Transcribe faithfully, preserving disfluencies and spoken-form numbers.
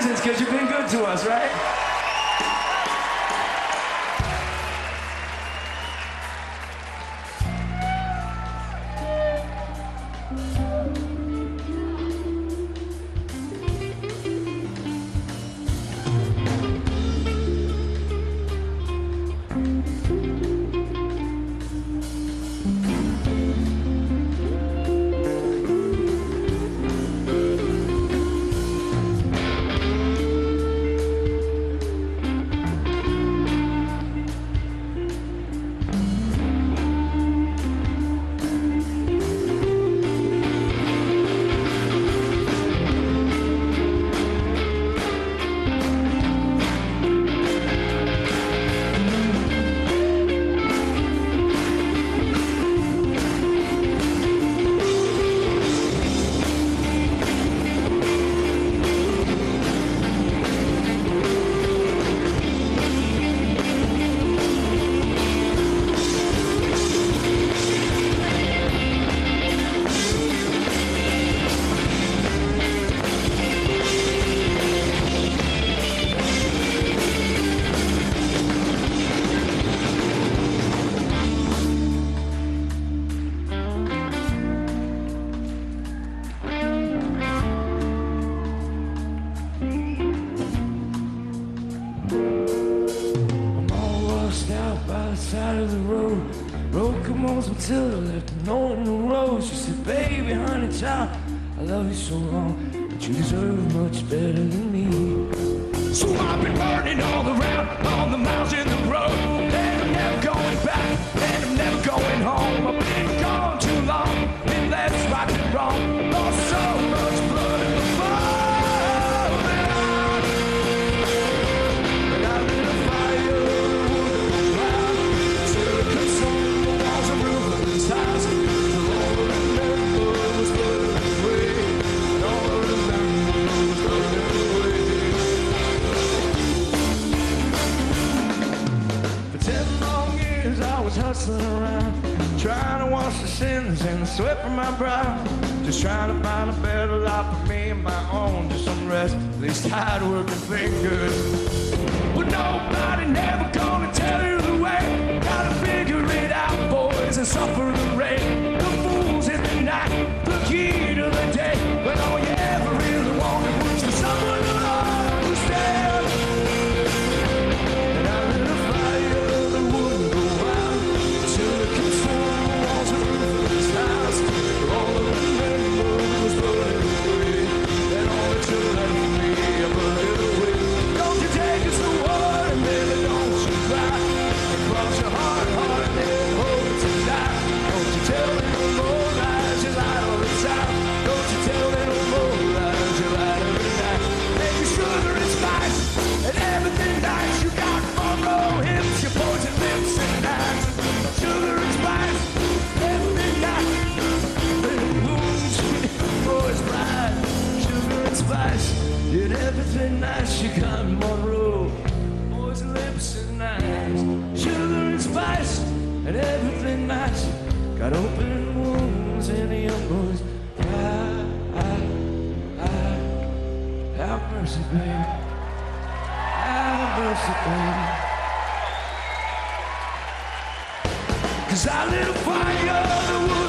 reasons, because you've been good to us, right? Side of the road, road come on, Matilda left a note in the road. She said, baby, honey, child, I love you so long, but you deserve much better than me. So I've been burning all around, all the miles in the road, and I'm never going back, and I'm never going home. I've been gone too long, been left right and wrong, lost so much blood in the fire. Hustling around, trying to wash the sins and the sweat from my brow. Just trying to find a better life for me and my own. Just some rest, these tired working fingers. But nobody never gonna tell you the way. Gotta figure it out, boys, and suffer the rain. The fools in the night, the key to the day. When all you ever really wanted was just someone to understand. And I lit a fire that wouldn't go out till it consumed the walls and roof of this house. All I remember was burning away, and all that you left me, I burned it away. Don't you take us to war, and baby, don't you cry. And cross your heart, heart, and then hope to die. Don't you tell me no more lies, you lie all the time. Don't you tell me no more lies, you lie every night. Make you sugar and spice, and everything nice. You got Monroe hips, your poison lips and eyes. Sugar and spice, everything nice. Little moons, boys bright. Sugar and spice, did everything nice. You got Monroe, poison lips and eyes. Sugar and spice, and everything nice. Got open wounds and the young boys cry. Have mercy, baby. Have mercy, baby. 'Cause I lit a fire that would